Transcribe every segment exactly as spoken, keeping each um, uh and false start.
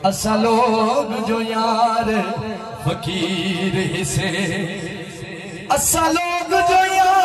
असा लोग जो यार फकीर से, असा लोग जो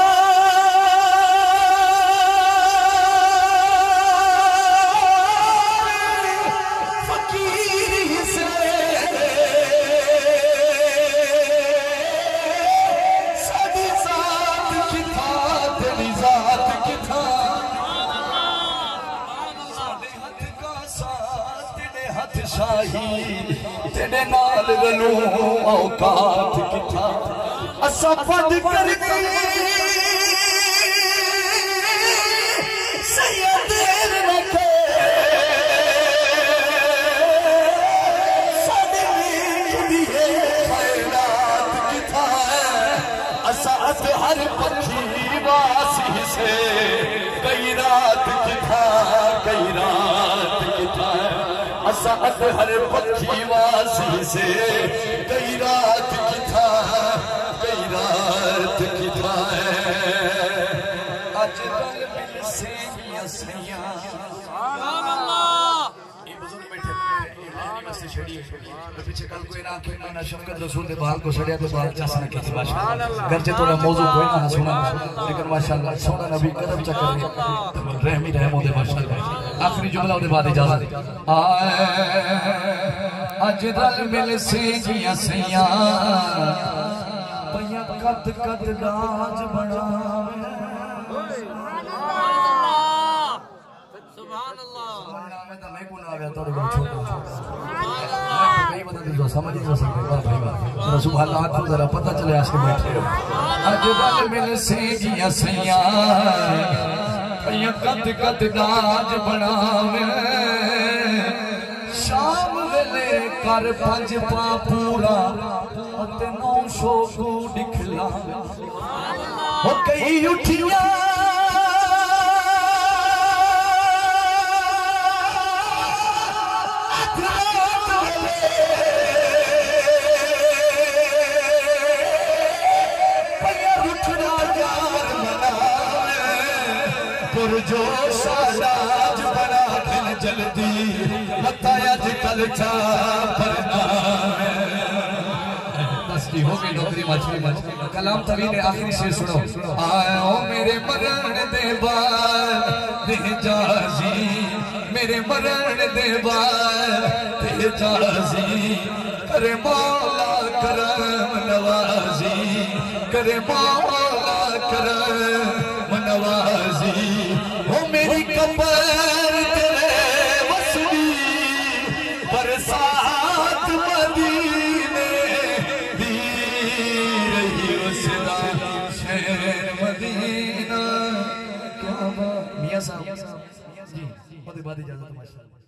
तेरे नाल गलू औकात किथा असा पद करके सैयद रखे साडे दिए खैरात किथा असा हर पक्षी वासी से कई रात किथा कई रात किथा असा हर पक्षी वासी से कई रात की था कई रात की था आज कल मिल से सैया ये बुजुर्ग बैठे मस्ती छड़ी तो पीछे कल कोई ना कोई ना शफकत रसूल के बाल को छड़िया तो बाल चस ना की माशाअल्लाह घर से थोड़ा मौजू कोई ना सुना लेकिन माशाअल्लाह सोना नबी कदम चक्कर रहमी रहमो दे माशाअल्लाह आखिरी जुमला उदे बाद इजाजत आए अज रल मिल से जिया सैया पया कद कद राज बनावे सुभान अल्लाह मैं तो मैं कोना आया थोड़े बहुत छोटा नहीं बता दो समझ नहीं सकते वाह भाई वाह जरा सुभान अल्लाह को जरा पता चले आज के बैठे अज रल मिल से जिया सैया कद कद राज बनावे शाम वेले कर पंज पा पूरा नौ सौ को दिखला हो कई उठिया जो साज बना दिल जल्दी बताया कल बस की हो गई नौकरी मछली मछली कलाम तभी ने आखिरी शेर सुनो आओ मेरे मरण दे बार दे जाजी मेरे मरण दे बार दे जाजी करे मौला करम नवाजी करे मौला करम नवाजी हो मेरी कबर तेरे वसनी बरसात मदीने दी रही उसदा शहर मदीना क्या बात मियां साहब जी बहुत बहुत इजाजत माशाअल्लाह।